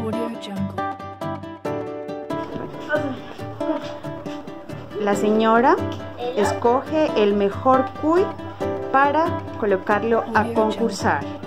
La señora escoge el mejor cuy para colocarlo a concursar.